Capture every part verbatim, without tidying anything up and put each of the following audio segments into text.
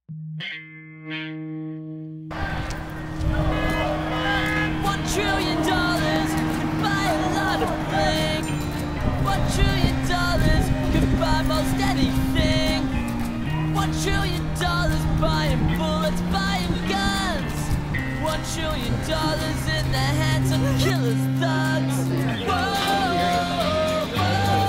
One trillion dollars could buy a lot of things. One trillion dollars could buy most anything. One trillion dollars buying bullets, buying guns. One trillion dollars in the hands of killers, thugs. Whoa, whoa,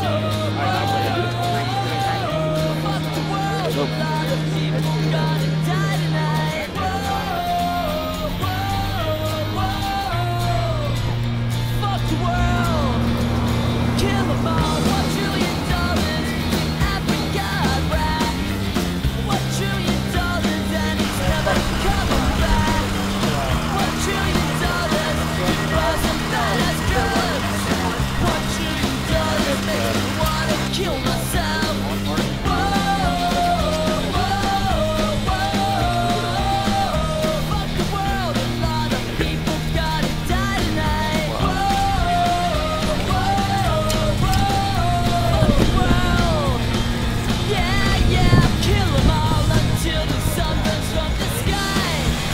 whoa. Fuck the world, a lot of people gonna die tonight. Whoa, whoa, whoa. Fuck the world, kill them all. One trillion dollars in Africa, right? One trillion dollars and it's never coming back. One trillion dollars for some badass drugs. One trillion dollars makes me wanna kill myself. Whoa, whoa, whoa. Fuck the world, a lot of people gotta die tonight. Whoa, whoa, whoa. Fuck the world. Yeah, yeah, kill them all until the sun burns from the sky.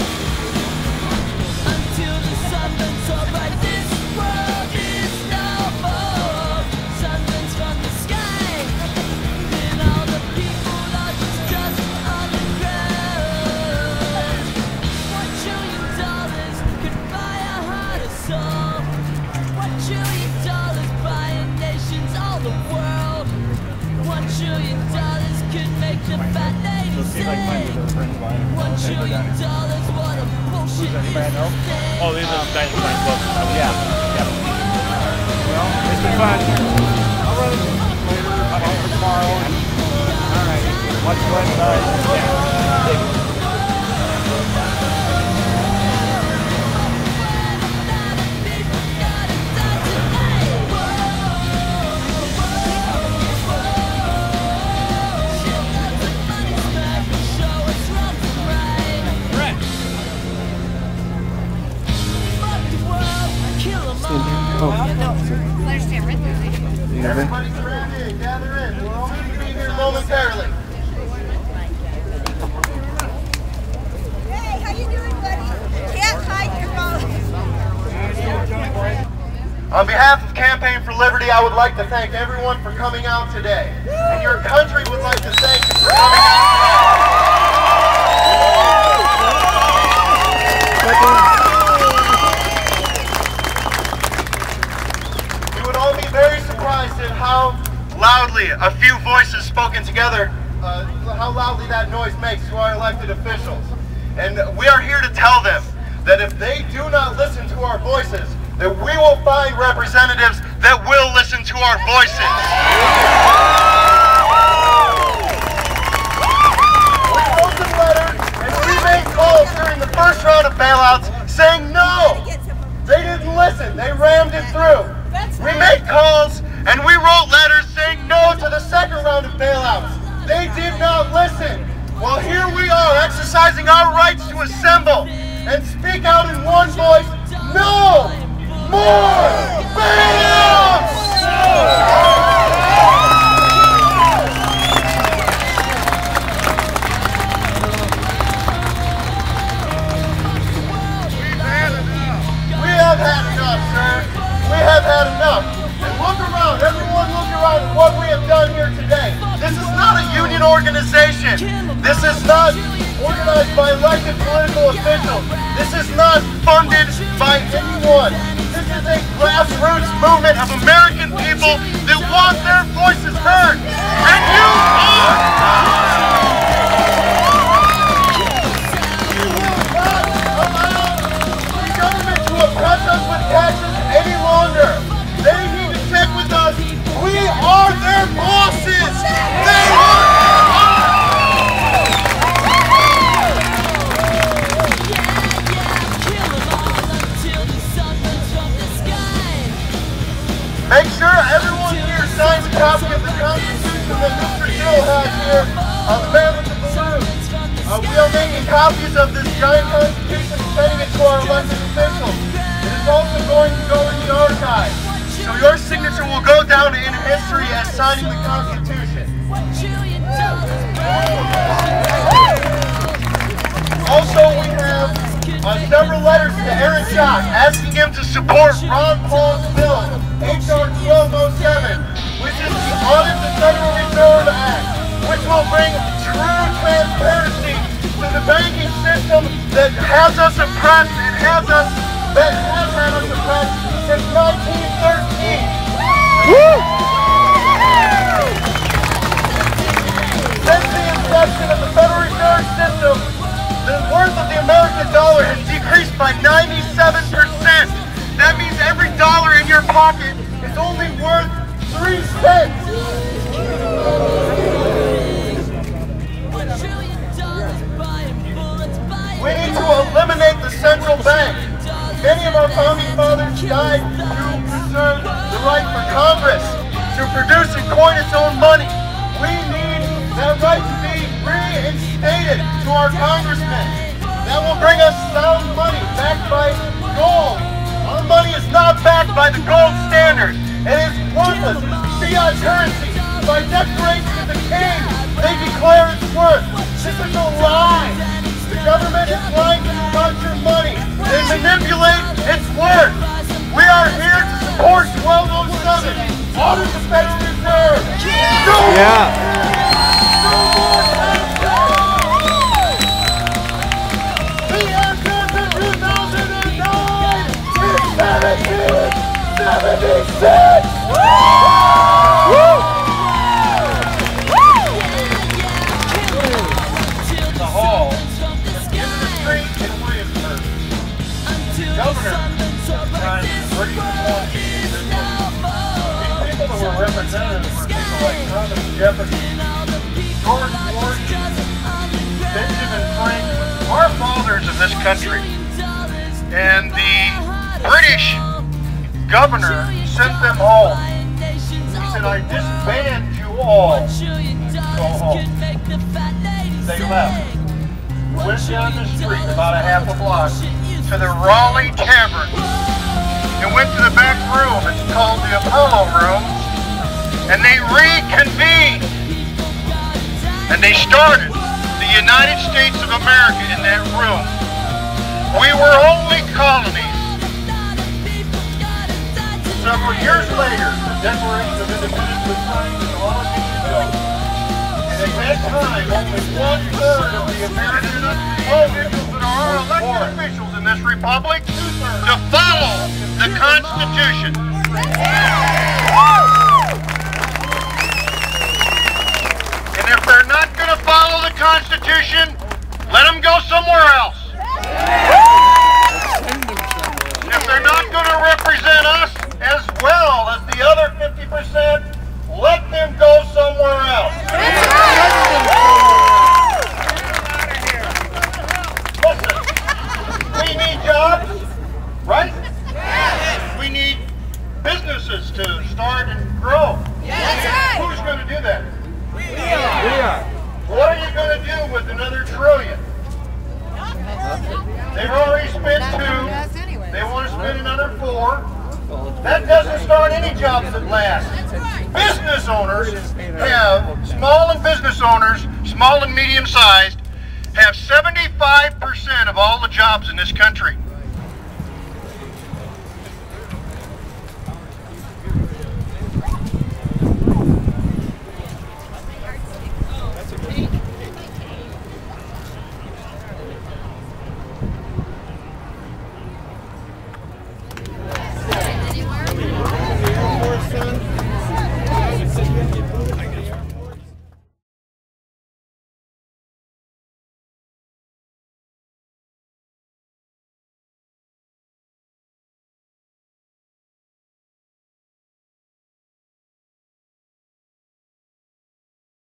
Until the sun burns so bright, this world is no more. Sun burns from the sky, then all the people are just dust on the ground. One trillion dollars could buy a heart or soul. One trillion dollars buying nations, all the world. One trillion dollars could make the fat lady sing. One trillion dollars, what a bullshit is this thing? Oh, these are the guys playing books. Yeah. Yeah. Well, it's been fun. I'll run it later. I'll hang for tomorrow. All right. Watch the website. Yeah. Everybody surround in, gather in. We're only going to be here momentarily. Hey, how you doing, buddy? Can't hide your phone. On behalf of Campaign for Liberty, I would like to thank everyone for coming out today. And your country would like to thank you for coming out today. You would all be very surprised at how loudly a few voices spoken together, uh, how loudly that noise makes to our elected officials. And we are here to tell them that if they do not listen to our voices, that we will find representatives that will listen to our voices. We wrote them letters and we made calls during the first round of bailouts saying no. They didn't listen. They rammed it through. We made calls and we wrote letters saying no to the second round of bailouts. They did not listen. Well, here we are exercising our rights to assemble and speak out in one voice, no more bailouts! We have had enough, sir. We have had enough. And look around, everyone look around at what we have done here today. This is not a union organization. This is not organized by elected political officials. This is not funded by anyone. This is a grassroots movement of American people that want their voices heard. And you are! We will not allow the government to oppress us with taxes any longer. They need to check with us. We are their bosses. They are their bosses. Make sure everyone here signs a copy of the Constitution that Mister Hill has here, uh, the man with the balloon. Uh, we are making copies of this giant Constitution and sending it to our elected officials. It is also going to go in the archives. So your signature will go down in history as signing the Constitution. several letters to Aaron Schock asking him to support Ron Paul's bill, H R twelve oh seven, which is the Audit the Federal Reserve Act, which will bring true transparency to the banking system that has us oppressed and has us, that has had us oppressed since nineteen thirteen. Woo! Since the inception of the Federal Reserve System, the worth of the American dollar has decreased by ninety-seven percent. That means every dollar in your pocket is only worth three cents. We need to eliminate the central bank. Many of our founding fathers died to preserve the right for Congress to produce and coin its own money. We need that right to be reinstated to our congressmen. That will bring us sound money backed by gold. Our money is not backed by the gold standard. It is worthless. It's fiat currency. By declaration of the king, they declare its worth. This is a lie. The government is lying to you about your money. They manipulate its worth. We are here to support twelve oh seven. Audit the Federal Reserve. No Yeah. No more taxes. The answer to two thousand nine is seventeen seventy-six. Woo! The hall. Governor trying to bring the These people that were representatives were people like Thomas Jefferson, George Washington, Benjamin Franklin, our fathers of this country. And the British governor sent them home. He said, I disband you all. Go home. They left. Went down the street about a half a block to the Raleigh Tavern and went to the back room. It's called the Apollo Room, and they reconvened and they started the United States of America in that room. We were only colonies. Several years later, the Declaration of Independence was signed and all of these bills. And at that time, only one third of the American individuals that are elected officials in this republic to follow the Constitution. And if they're not going to follow the Constitution, let them go somewhere else. If they're not going to represent us as well as the other fifty percent, let them go somewhere else. Listen, we need jobs, right? We need businesses to start and grow. Who's going to do that? We are. What are you going to do with another trillion? They've already spent two. They want to spend another four. That doesn't start any jobs that last. Business owners have, small and business owners, small and medium-sized, have seventy-five percent of all the jobs in this country.